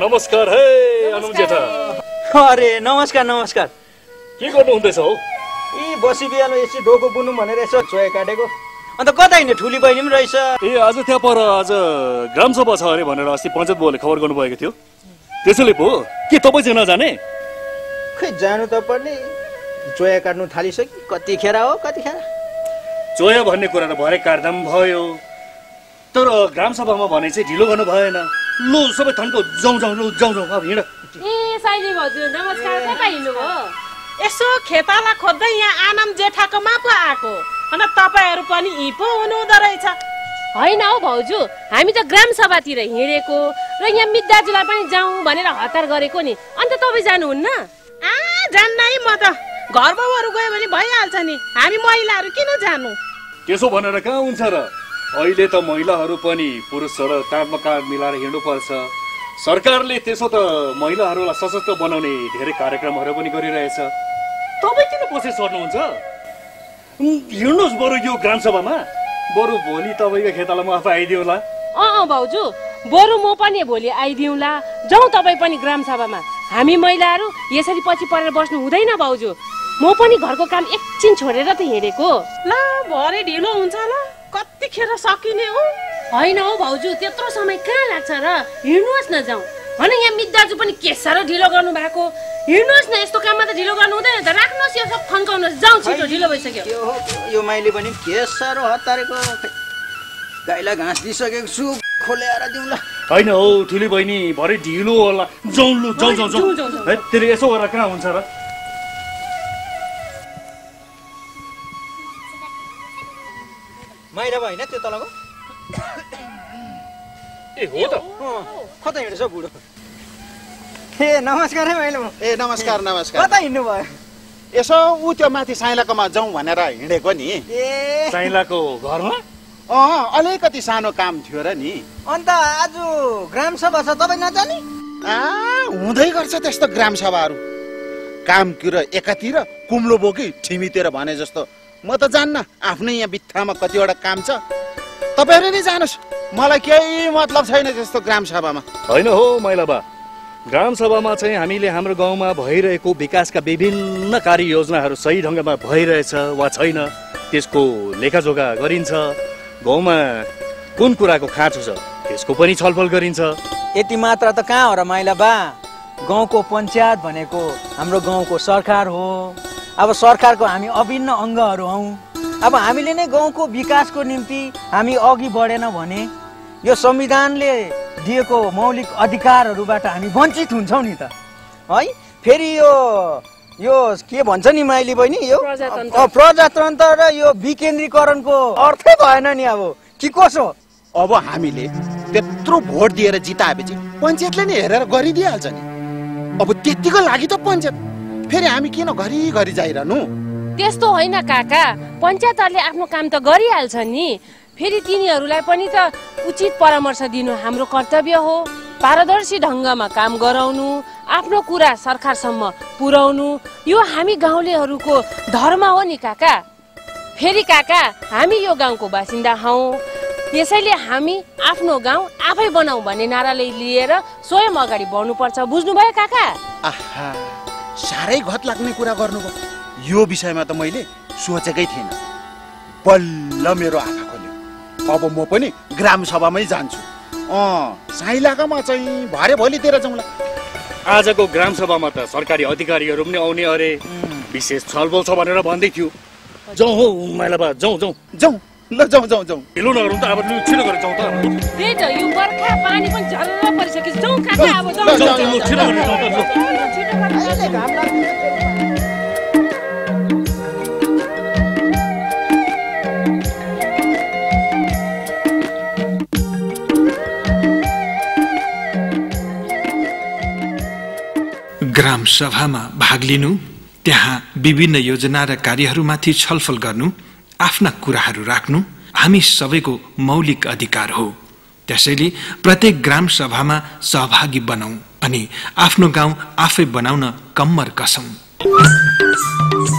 नमस्कार है अनुम जेठा। अरे नमस्कार नमस्कार। के गर्नु हुँदैछ हौ? यी बसी बिहान यसो डोको बुन्नु भनेर यसो चोया काटेको। अन्त कता हिँड्ने ठुली बहिनी पनि रहेछ। ए आज त्यहाँ पर आज ग्रामसभा छ अरे भनेर अस्ति पञ्चायत बुवाले खबर गर्नुभएको थियो। त्यसैले पो के तपाईँ चाहिँ नजाने? खै जानु त पर्ने। चोया काट्नु थालिसक्यो। कतिखेर हो कतिखेर? चोया भन्ने कुरा त भरे काट्दा पनि भयो, तर ग्रामसभामा भने चाहिँ ढिलो गर्नु भएन। लो सबै थन्को जाउँ जाउँ लो जाउँ जाउँ अब हिँड। ए साइली भाउजू नमस्कार। कता हिँड्नु भयो? यसो खेताला खोज्दै यहाँ आनम जेठाकोमा पो आएको। अनि तपाईहरु पनि यी पो हुनुहुँदो रहेछ। हैन हौ भाउजू, हामी त ग्रामसभातिर हिँडेको र यहाँ मिद्दाजुलाई पनि जाउँ भनेर हतार गरेको नि। अन्त तपाईँ जानुहुन्न? जान्न है, म त घर बाउहरु गयो भने भइहाल्छ नि। हामी महिलाहरु किन जानु? त्यसो भनेर कहाँ हुन्छ र? अहिले त महिलाहरू पनि पुरुषहरू काँधमा काँध मिलाएर हिँड्नुपर्छ। सरकारले त्यसो त महिलाहरूलाई सशक्त बनाउने धेरै कार्यक्रमहरू पनि गरिरहेछ। तपाईँ किन पछि सर्नुहुन्छ? हिँड्नुहोस् बरु यो ग्रामसभामा। बरु भोलि तपाईँको खेताला म आफै आइदिउँला। भाउजू, बरु म पनि भोलि आइदिउँला। जाउँ तपाईँ पनि ग्रामसभामा। हामी महिलाहरू यसरी पछि परेर बस्नु हुँदैन भाउजू। म पनि घरको काम एकछिन छोडेर त हिँडेको। ल भरे ढिलो हुन्छ ल। कतिखेर सकिने हो? हैन हौ भाउजू, त्यत्रो समय कहाँ लाग्छ र? हिँड्नुहोस् न जाउँ। भने यहाँ मिद्दाजु पनि के साह्रो ढिलो गर्नु भएको। हिँड्नुहोस् न, यस्तो काममा त ढिलो गर्नु हुँदैन त। राख्नुहोस् यो सब थन्काउनुहोस्। जाउँ छिटो, ढिलो भइसक्यो। यो माइली पनि के साह्रो हतारेको। गाईलाई घाँस दिइसकेको छु, खोलेर दिउँला। हैन हौ ठुली बहिनी, भरे ढिलो होला। जाउँ लु जाउँ जाउँ जाउँ। है तेरो यसो गरेर कहाँ हुन्छ र? माइला होइन त्यो तलको? ए हो त। कता हिँड्छ बुढो? ए नमस्कार है माइला। ए नमस्कार नमस्कार। कता हिँड्नु भयो? यसो उ त्यो माथि साइलाकोमा जाउँ भनेर हिँडेको नि। ए साइलाको घरमा? अलिकति सानो काम थियो र नि। अन्त आज ग्रामसभा छ, तपाईँ नजाने? हुँदै गर्छ त्यस्तो ग्रामसभाहरू। काम कुरा एकातिर कुम्लो बोकी ठिमीतिर भने जस्तो म त जान्न। आफ्नै यहाँ बित्थामा कतिवटा काम छ। तपाईहरु नै जानुस्, मलाई केही मतलब छैन त्यस्तो ग्रामसभामा। हैन हो महिला बा, ग्रामसभामा चाहिँ हामीले हाम्रो गाउँमा भइरहेको विकासका विभिन्न कार्य योजनाहरू सही ढङ्गमा भइरहेछ वा छैन त्यसको लेखाजोखा गरिन्छ। गाउँमा कुन कुराको खाँचो छ त्यसको पनि छलफल गरिन्छ। यति मात्र त कहाँ हो र माइला बा? गाउँको पञ्चायत भनेको हाम्रो गाउँको सरकार हो। अब सरकारको हामी अभिन्न अङ्गहरू हौँ। अब हामीले नै गाउँको विकासको निम्ति हामी अघि बढेन भने यो संविधानले दिएको मौलिक अधिकारहरूबाट हामी वञ्चित हुन्छौँ नि त है। फेरि यो के भन्छ नि माइली बहिनी, यो प्रजातन्त्र र यो विकेन्द्रीकरणको अर्थै भएन नि। अब के कसो? अब हामीले त्यत्रो भोट दिएर जिताएपछि पञ्चायतले नै हेरेर गरिदिइहाल्छ नि। अब त्यतिको लागि त पञ्चायत, फेरि हामी किन घरिघरि जाइरहनु? त्यस्तो होइन काका, पञ्चायतहरूले आफ्नो काम त गरिहाल्छ नि। फेरि तिनीहरूलाई पनि त उचित परामर्श दिनु हाम्रो कर्तव्य हो। पारदर्शी ढङ्गमा काम गराउनु, आफ्नो कुरा सरकारसम्म पुर्याउनु यो हामी गाउँलेहरूको धर्म हो नि काका। फेरि काका, हामी यो गाउँको बासिन्दा हौँ, यसैले हामी आफ्नो गाउँ आफै बनाऊ भन्ने नाराले लिएर स्वयं अगाडि बढ्नुपर्छ। बुझ्नुभयो काका? आहा, साह्रै घत लाग्ने कुरा गर्नुभयो। यो विषयमा त मैले सोचेकै थिएन। बल्ल मेरो आँखा खोल्यो। अब म पनि ग्रामसभामै जान्छु। साइलाकामा चाहिँ भरे भोलितिर जाउँला। आजको ग्रामसभामा त सरकारी अधिकारीहरू पनि आउने अरे, विशेष छलफल छ भनेर भन्दै थियो। जाउँ हौ माइला बा, जाउँ जाउँ जाउँ। ल जाउँ जाउँ जाउँ। ढिलो नगरौँ त, अब छिटो गरेर जाउँ त। त्यही त, यो बर्खा पानी पनि झल्ल परिसक्यो। जाउँ काका, अब जाउँ। छिटो गरेर जाउँ त। ग्राम सभामा भाग लिनु, त्यहाँ विभिन्न योजना र कार्यहरूमाथि छलफल गर्नु, आफ्ना कुराहरू राख्नु हामी सबैको मौलिक अधिकार हो। त्यसैले प्रत्येक ग्राम सभामा सहभागी बनाऊ अनि आफ्नो गाउँ आफै बनाउन कम्मर कसौं।